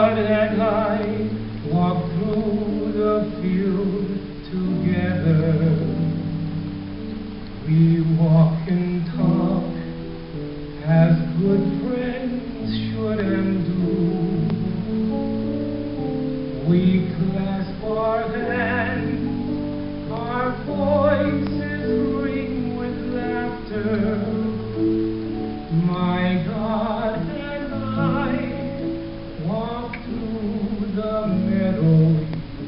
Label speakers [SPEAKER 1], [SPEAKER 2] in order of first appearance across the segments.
[SPEAKER 1] God and I walk through the field together. We walk and talk as good friends should and do. We clasp our hands, our voices ring with laughter. My God and I walk through the meadow.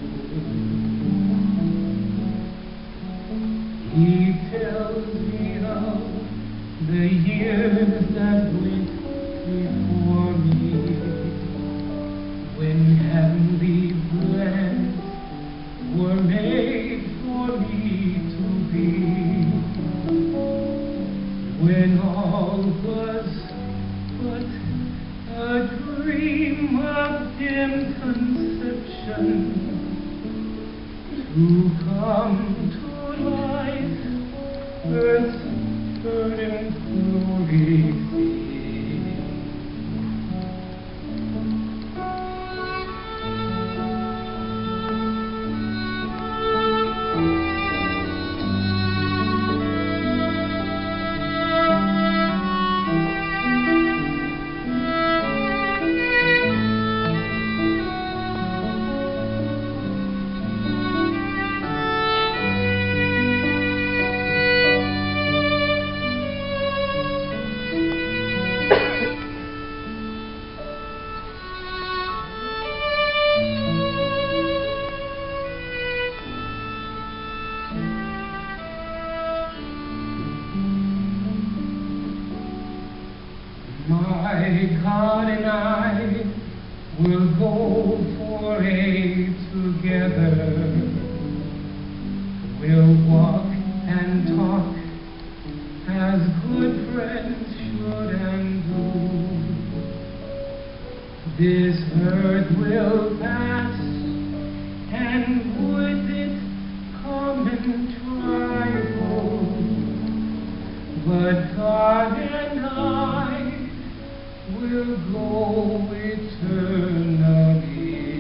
[SPEAKER 1] He tells me of the years that went before me, when heavenly plans were made for me to be, when all was but a dream of dim conception, to come to life, earth's burden glory see. My God and I will go foray together. We'll walk and talk as good friends should and do. This earth will pass, and with it common trifles, but God and I will go eternally.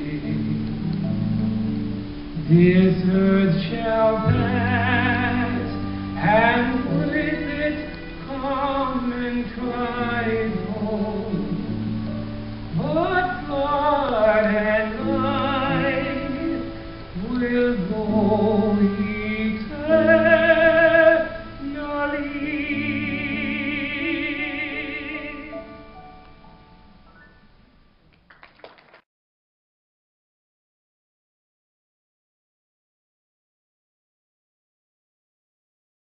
[SPEAKER 1] This earth shall pass, and with it common trifles, but God and I will go eternally.